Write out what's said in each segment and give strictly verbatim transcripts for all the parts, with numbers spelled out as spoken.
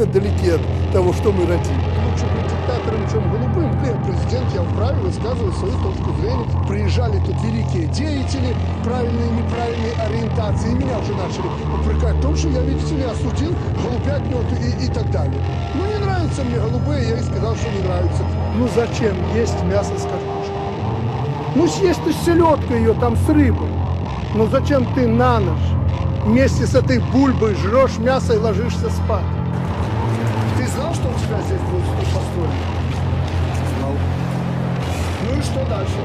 настолько далеки от того, что мы родили. Лучше быть диктатором, чем голубым. Блин, президент, я вправе высказывать свою точку зрения. Приезжали тут великие деятели, правильные и неправильные ориентации. И меня уже начали упрекать в том, что я, видите ли, осудил голубятню и, и так далее. Ну, не нравятся мне голубые, я и сказал, что не нравится. Ну, зачем есть мясо с картошкой? Ну, съесть ты селедку ее там с рыбой. Ну, зачем ты на ночь вместе с этой бульбой жрешь мясо и ложишься спать? Ты знал, что у тебя здесь будет построено? Знал. Ну и что дальше?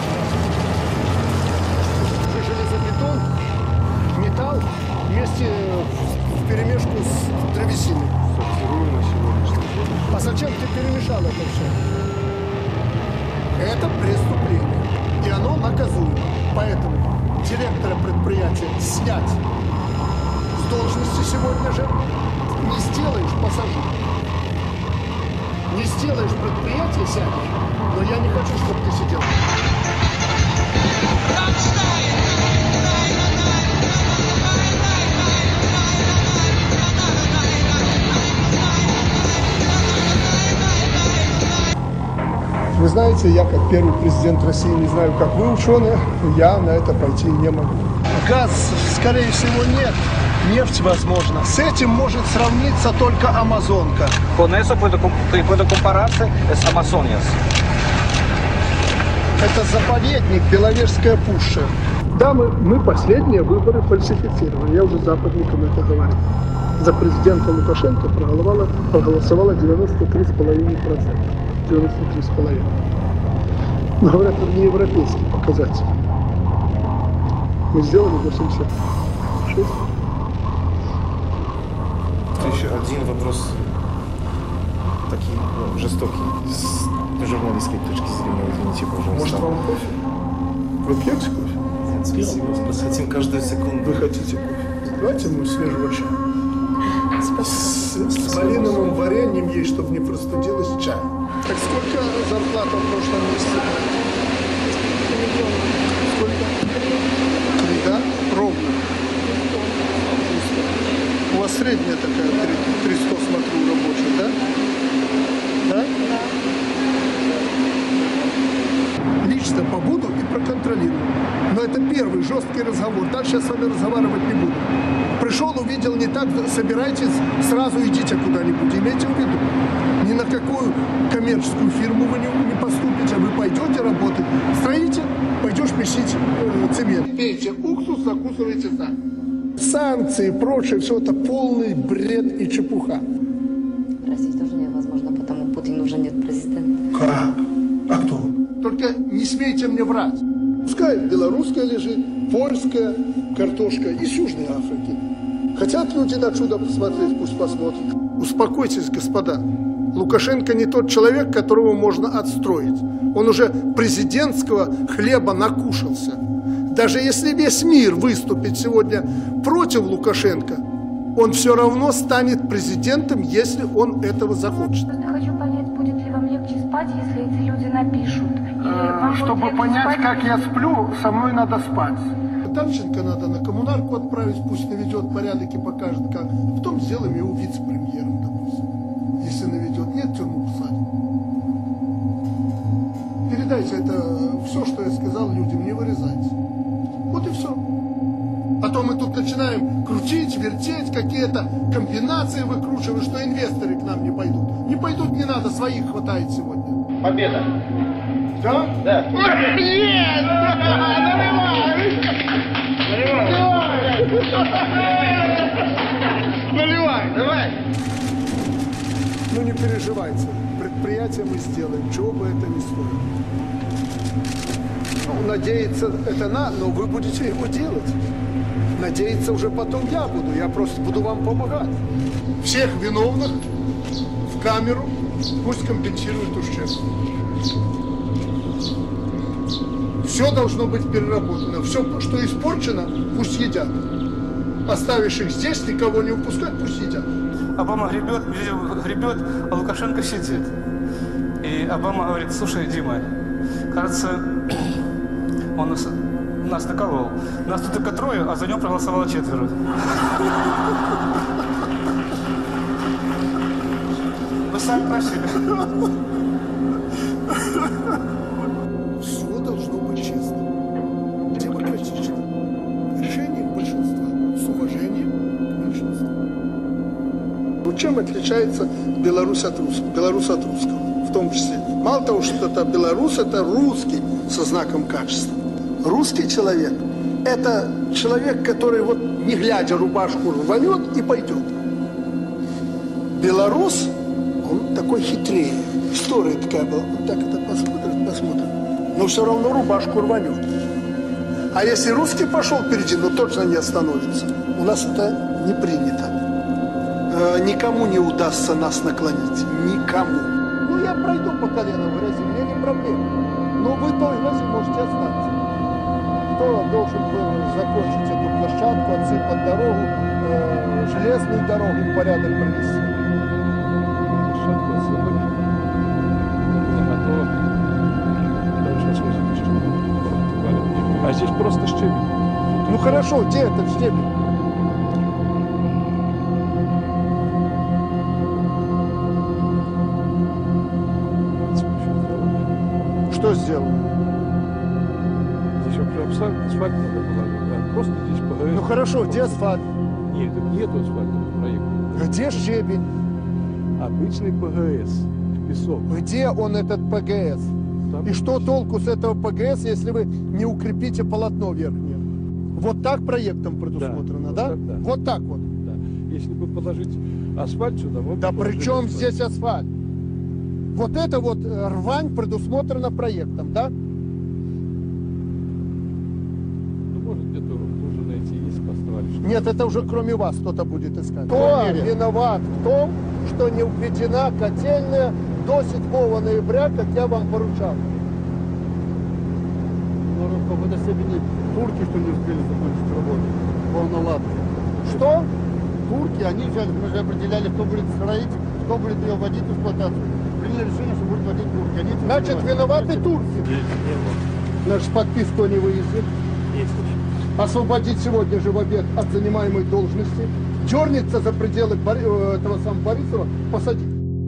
Железобетон, металл вместе в перемешку с древесиной. Сортируемо сегодняшний день. А зачем ты перемешал это все? Это преступление. И оно наказуемо. Поэтому директора предприятия снять с должности сегодня же. Не сделаешь пассажир. Не сделаешь предприятие, сядешь. Но я не хочу, чтобы ты сидел. Вы знаете, я как первый президент России не знаю, как вы, ученые, я на это пойти не могу. Газ, скорее всего, нет. Нефть, возможно. С этим может сравниться только Амазонка. Con eso puedo, puedo compararse с Амазонией. Это заповедник, Беловежская пуща. Да, мы, мы последние выборы фальсифицировали. Я уже западникам это говорил. За президента Лукашенко проголосовало, проголосовало девяносто три целых пять десятых процента. девяносто три целых пять десятых процента. Но говорят, это не европейский показатель. Мы сделали восемьдесят шесть. Еще один вопрос, такой ну, жестокий, с журналистской точки зрения, извините, пожалуйста. Может, вам кофе? Вы пьете кофе? Нет, спасибо, просто хотим каждую секунду. Вы хотите кофе? Давайте мы свежего чая. С, с малиновым вареньем есть, чтобы не простудилось чай. Так сколько зарплата в прошлом месяце? Сколько? Три, да? Ровно. У вас средняя такая, триста, смотрю, рабочая, да? Да? Да. Лично побуду и проконтролирую. Но это первый жесткий разговор. Дальше я с вами разговаривать не буду. Пришел, увидел не так, собирайтесь, сразу идите куда-нибудь. Имейте в виду, ни на какую коммерческую фирму вы не, не поступите, вы пойдете работать. Строитель, пойдешь месить э, цемент. Пейте уксус, закусывайте сами. Санкции и прочее, все это полный бред и чепуха. Россия тоже невозможно, потому Путин уже нет президента. Как? А кто? Только не смейте мне врать. Пускай белорусская лежит, польская картошка из Южной Африки. Хотят люди на чудо посмотреть, пусть посмотрят. Успокойтесь, господа. Лукашенко не тот человек, которого можно отстроить. Он уже президентского хлеба накушался. Даже если весь мир выступит сегодня против Лукашенко, он все равно станет президентом, если он этого захочет. Просто хочу понять, будет ли вам легче спать, если эти люди напишут. А, чтобы понять, спать, как я сплю, со мной надо спать. Данченко надо на коммунарку отправить, пусть наведет порядок и покажет как. Потом сделаем его вице-премьером, допустим. Если наведет, нет, тюрьму посадим. Передайте это, все, что я сказал людям, не вырезайте. Вот и все. А то мы тут начинаем крутить, вертеть, какие-то комбинации выкручивать, что инвесторы к нам не пойдут. Не пойдут, не надо, своих хватает сегодня. Победа. Да? Да. Есть! Наливай, давай. Ну не переживайте, предприятие мы сделаем, чего бы это ни стоило. Ну, надеяться это на, но вы будете его делать. Надеяться уже потом я буду, я просто буду вам помогать. Всех виновных в камеру, пусть компенсируют ущерб. Все должно быть переработано. Все, что испорчено, пусть едят. Оставишь их здесь, никого не упускать, пусть едят. Обама гребет, гребет, а Лукашенко сидит. И Обама говорит: слушай, Дима, кажется, он нас, нас наколол. Нас тут только трое, а за него проголосовало четверо. сами просили. Все должно быть честно, демократично. Решение большинства с уважением к меньшинству. Вот чем отличается Беларусь от русского, Беларусь от русского, в том числе. Мало того, что это белорус, это русский со знаком качества. Русский человек – это человек, который вот не глядя рубашку рванет и пойдет. Белорус, он такой хитрее. История такая была. Он так это посмотрит, посмотрит. Но все равно рубашку рванет. А если русский пошел впереди, ну точно не остановится. У нас это не принято. Э, никому не удастся нас наклонить. Никому. Ну я пройду по колено в грязи, мне не проблема. Но вы той грязи можете остаться. Кто должен был закончить эту площадку, отсыпать дорогу, э, железную дорогу в порядок привести? Площадку отсыпать. Готово. Дальше смысл щебень. А здесь просто щебень. Ну хорошо, где этот щебень? Что сделано? Здесь вообще асфальт, асфальт надо положить. Да? Просто здесь ПГС. Ну хорошо, где асфальт? Нет, тут нету асфальта по проекту. Где щебень? Обычный ПГС. Песок. Где он, этот ПГС? Там И что толку с этого ПГС, если вы не укрепите полотно верхнее? Вот так проектом предусмотрено, да? Да, вот так, да. Вот так вот. Да. Если бы положить асфальт сюда, мы бы Да при положили чем асфальт. здесь асфальт? Вот это вот э, рвань предусмотрена проектом, да? Ну, может, где-то лужу найти, есть поставили. Нет, это уже кроме вас кто-то будет искать. Кто виноват в том, что не введена котельная до седьмого ноября, как я вам поручал? По водостепени турки, что не успели закончить работу. Волноватые. Что? Турки, они взяли, мы же определяли, кто будет строить, кто будет ее вводить в эксплуатацию. Приняли решение, что будет вводить турки. Они этим Значит, занимаются. виноваты турки. Наш подписку не выяснит. Освободить сегодня же в обед от занимаемой должности. Дернется за пределы Бори- этого самого Борисова, посадить.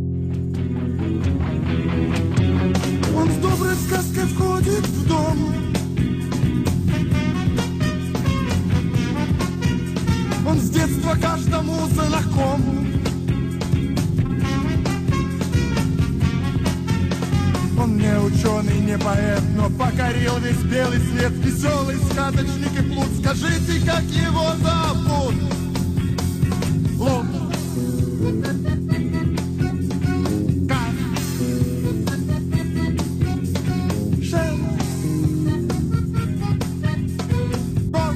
Он с доброй сказкой входит в дом. Он с детства каждому знаком. Он не ученый, не поэт, но покорил весь белый свет. Веселый сказочник и плут. Скажите, как его зовут? Лук. Как? Шел. Кот.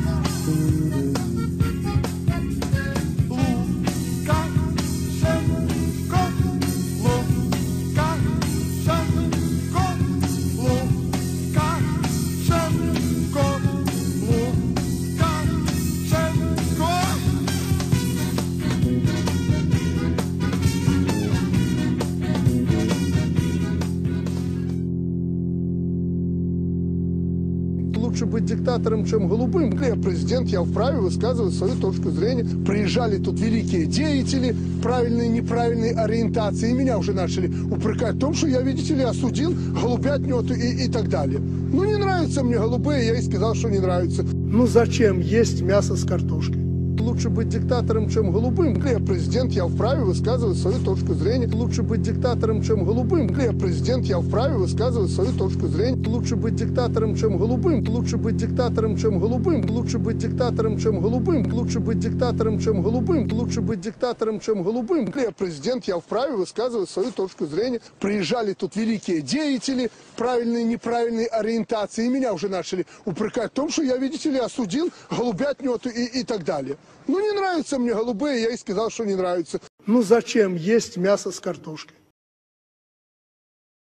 Лука. Шел. Кот. Лука. Шел. Кот. Лука. Шел. Кот. Лука. Шел. Кот. Лучше быть диктатором, чем голубым. Я президент, я вправе высказывать свою точку зрения. Приезжали тут великие деятели правильной и неправильной ориентации. И меня уже начали упрекать в том, что я, видите ли, осудил голубятню и, и так далее. Ну, не нравятся мне голубые, я и сказал, что не нравится. Ну, зачем есть мясо с картошкой? Лучше быть диктатором, чем голубым. Я президент, я вправе высказывать свою точку зрения. Лучше быть диктатором, чем голубым. Я президент, я вправе высказывать свою точку зрения. Лучше быть диктатором, чем голубым. Лучше быть диктатором, чем голубым. Лучше быть диктатором, чем голубым. Лучше быть диктатором, чем голубым. Лучше быть диктатором, чем голубым. Я президент, я вправе высказывать свою точку зрения. Приезжали тут великие деятели правильной и неправильной ориентации. И меня уже начали упрекать в том, что я, видите ли, осудил голубятню и, и так далее. Ну, не нравятся мне голубые, я и сказал, что не нравится. Ну, зачем есть мясо с картошкой?